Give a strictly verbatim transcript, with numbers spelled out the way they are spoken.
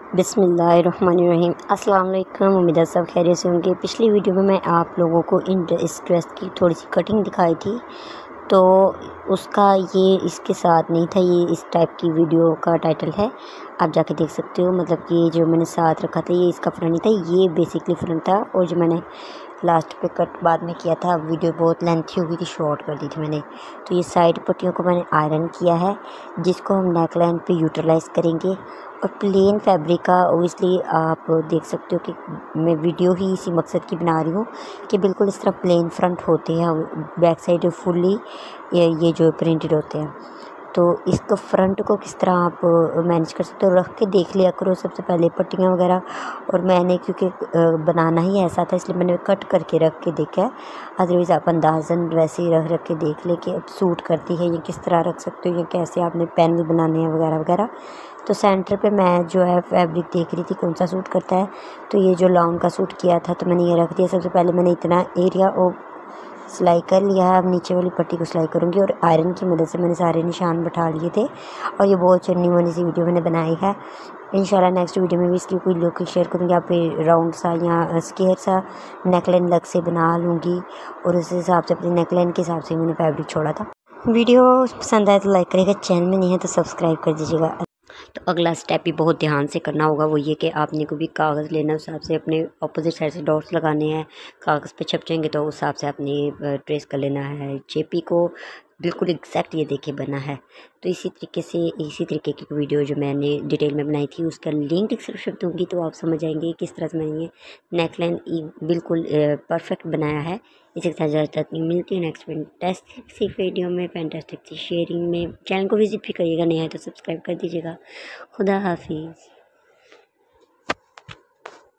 बिस्मिल्लाहिर्रहमानिर्रहीम। अस्सलाम वालेकुम। उम्मीद है सब खैरियत से होंगे। पिछली वीडियो में मैं आप लोगों को इन इस ड्रेस की थोड़ी सी कटिंग दिखाई थी, तो उसका ये इसके साथ नहीं था। ये इस टाइप की वीडियो का टाइटल है, आप जाके देख सकते हो। मतलब कि ये जो मैंने साथ रखा था ये इसका फ्रंट नहीं था, ये बेसिकली फ्रंट था। और जो मैंने लास्ट पे कट बाद में किया था, वीडियो बहुत लेंथी हो गई थी, शॉर्ट कर दी थी मैंने। तो ये साइड पट्टियों को मैंने आयरन किया है, जिसको हम नेक लाइन पे यूटिलाइज़ करेंगे। और प्लेन फैब्रिक का ओबियसली आप देख सकते हो कि मैं वीडियो ही इसी मकसद की बना रही हूँ कि बिल्कुल इस तरह प्लेन फ्रंट होते हैं, बैक साइड फुल्ली ये ये जो प्रिंटेड होते हैं। तो इसको फ्रंट को किस तरह आप मैनेज कर सकते हो, रख के देख लिया करो सबसे पहले पट्टियाँ वगैरह। और मैंने क्योंकि बनाना ही ऐसा था इसलिए मैंने कट करके रख के देखा है। अदरवाइज़ आप अंदाज़न वैसे ही रख रख के देख ले कि अब सूट करती है, ये किस तरह रख सकते हो, ये कैसे आपने पैनल बनाने हैं वगैरह वगैरह। तो सेंटर पे मैं जो है फैब्रिक देख रही थी कौन सा सूट करता है। तो ये जो लॉन्ग का सूट किया था तो मैंने ये रख दिया। सबसे पहले मैंने इतना एरिया और सिलाई कर लिया है। अब नीचे वाली पट्टी को सिलाई करूँगी और आयरन की मदद से मैंने सारे निशान बैठा लिए थे। और ये बहुत चन्नी वनी सी वीडियो मैंने बनाई है। इंशाल्लाह नेक्स्ट वीडियो में भी इसकी कोई लुक शेयर करूँगी। आप राउंड सा या स्क्वायर सा नेकलाइन अलग से बना लूँगी और उस हिसाब से अपनी नेकलाइन के हिसाब से मैंने फैब्रिक छोड़ा था। वीडियो पसंद आए तो लाइक करिएगा, चैनल में नहीं है तो सब्सक्राइब कर दीजिएगा। तो अगला स्टेप भी बहुत ध्यान से करना होगा, वो ये कि आपने को भी कागज़ लेना, उस हिसाब से अपने अपोजिट साइड से डॉट्स लगाने हैं। कागज़ पे छप जाएंगे तो उस हिसाब से आपने ट्रेस कर लेना है। चेपी को बिल्कुल एग्जैक्ट ये देखिए बना है। तो इसी तरीके से इसी तरीके की वीडियो जो मैंने डिटेल में बनाई थी उसका लिंक डिस्क्रिप्शन दूँगी, तो आप समझ जाएंगे किस तरह से मैंने ये नेकलाइन बिल्कुल परफेक्ट बनाया है। इसी के साथ इजाज़त नहीं मिलती है नेक्स्ट फैंटास्टिक सी वीडियो में, फैंटास्टिक सी शेयरिंग में। चैनल को विजिट भी करिएगा, नहीं है तो सब्सक्राइब कर दीजिएगा। खुदा हाफिज़।